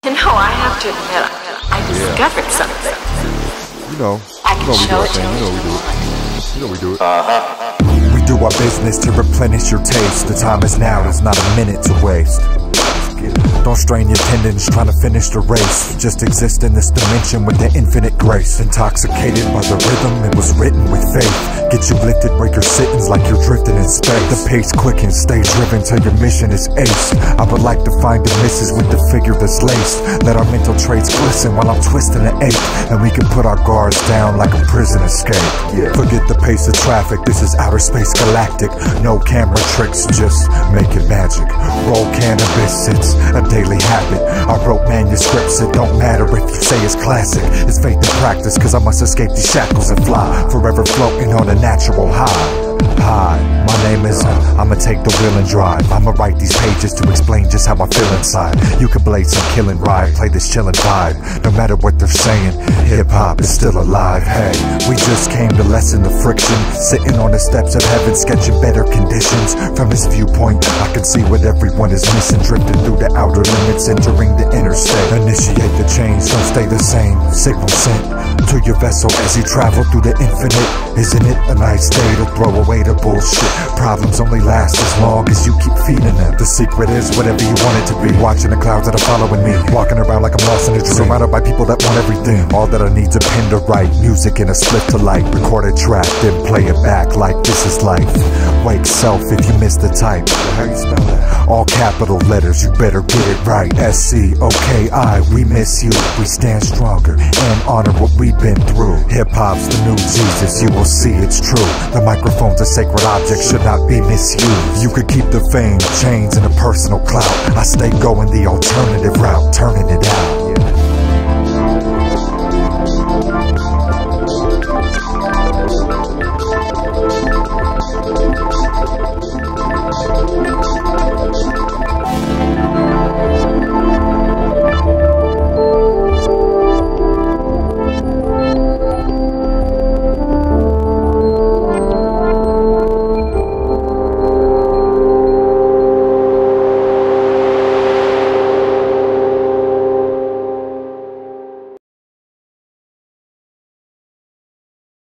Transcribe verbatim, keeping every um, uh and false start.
You know, I have to admit, I discovered yeah. something. You know, I can you know show it to you know we do you. it. You know we do it. Uh-huh. We do our business to replenish your taste. The time is now, there's not a minute to waste. Don't strain your tendons trying to finish the race. Just exist in this dimension with the infinite grace. Intoxicated by the rhythm, it was written with faith. Get you lifted, break your sittings like you're drifting in space. The pace quickens, stay driven till your mission is aced. I would like to find the misses with the figure that's laced. Let our mental traits glisten while I'm twisting an ache. And we can put our guards down like a prison escape. Yeah. Forget the pace of traffic, this is outer space galactic. No camera tricks, just make it magic. Roll cannabis, it's a daily habit. I wrote manuscripts, it don't matter if you say it's classic. It's faith in practice, cause I must escape these shackles and fly. Forever floating on a natural high. Hi, my name is uh, I'ma take the wheel and drive. I'ma write these pages to explain just how I feel inside. You can blade some killing ride, play this chillin' vibe. No matter what they're saying, hip-hop is still alive. Hey, we just came to lessen the friction. Sitting on the steps of heaven, sketching better conditions. From this viewpoint, I can see what everyone is missing. Drifting through the outer limits, entering the interstate. Initiate the change, don't stay the same. Signal sent to your vessel as you travel through the infinite. Isn't it a nice day to throw away the bullshit? Problems only last as long as you keep feeding them. The secret is whatever you want it to be. Watching the clouds that are following me, walking around like I'm lost in a dream. Surrounded by people that want everything. All that I need's a pen to write, music and a split to light. Record a track, then play it back like this is life. Wake self if you miss the type. How you spell that? All capital letters, you better get it right. S C O K I, we miss you. We stand stronger and honor what we've been through. Hip-hop's the new Jesus, you will see it's true. The microphone's a sacred object, should not be misused. You could keep the fame, chains, and a personal clout. I stay going the alternative route, turning it out.